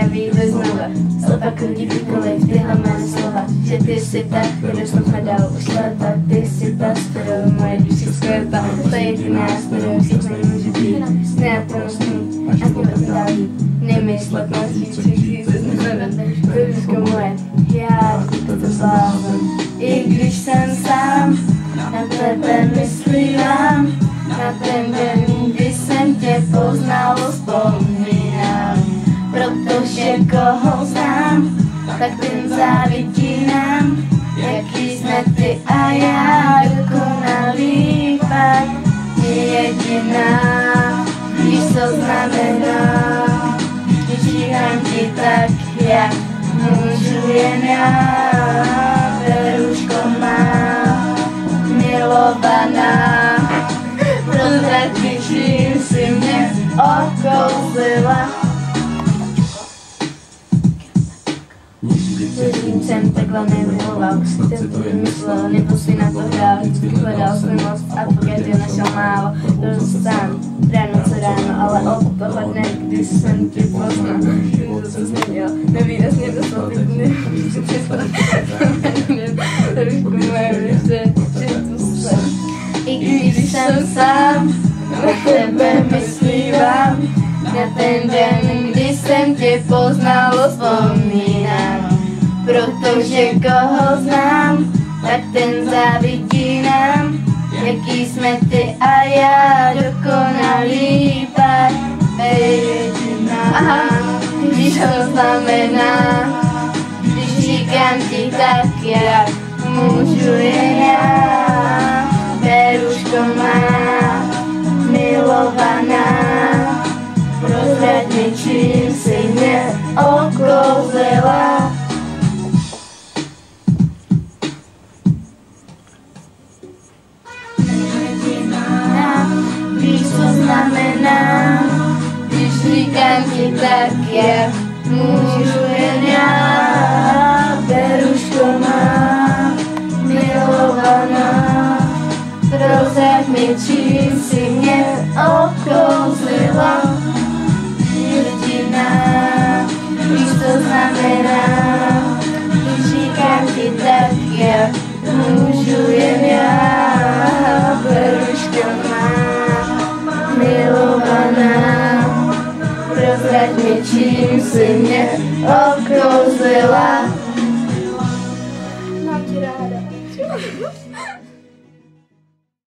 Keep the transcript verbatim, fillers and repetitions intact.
já vyjdu znova. Zopakuju ti kdykoliv tyhle mé slova, že ty jsi ta, kterou jsem hledal už léta. Ty jsi ta, s kterou moje duši skvěta. To je jediná, s kterou všichni nemůžu být. Nenatrnostný a s tím to dál jít. Nemyslet na svým, co chci se znamenat. Ljubičko moje, já to blázen. I když jsem sám, na tebe myslívám. Na ten den, kdy jsem tě poznal, vzpomínám. Protože koho znám, tak ten závidí nám. Jaký jsme ty a já, dokonalý pak. Je jediná, víš, co znamená. Když říkám ti tak, jak můžu jen já. Beruško má, milovaná. Prozrať mi, čím si mě okouzlila. Předtím jsem takhle nemiloval, jsem to vymyslel, nebo si na to hrál. Vždycky hledal svůj most a pokaždé našel málo. Byl sám, ráno co ráno, ale od toho dne, když jsem tě poznal, to se změnil, nevýrazně dostal ty dny, když jsem přestal. Rušku moje věře, že tu jsem. I když jsem sám, na tebe myslívám. Na ten den, kdy jsem tě poznal, vzpomínám. Protože koho znám, tak ten závidí nám. Jaký jsme ty a já, dokonalý pár. Jediná, když to znamená. Když říkám ti tak, jak můžu jen já. Beruško má, milovaná. Prozrať mi, čím si mě okouzlila. Jediná, víš, co znamená. Když říkám ti tak, jak můžu jen já. Beruško má, milovaná. Prozrať mi, čím si mě okouzlila. Jediná, víš, co znamená. Když říkám ti tak, jak můžu jen já. Beruško má, milovaná. Prozrať mi, čím si mě okouzlila. Mám tě ráda.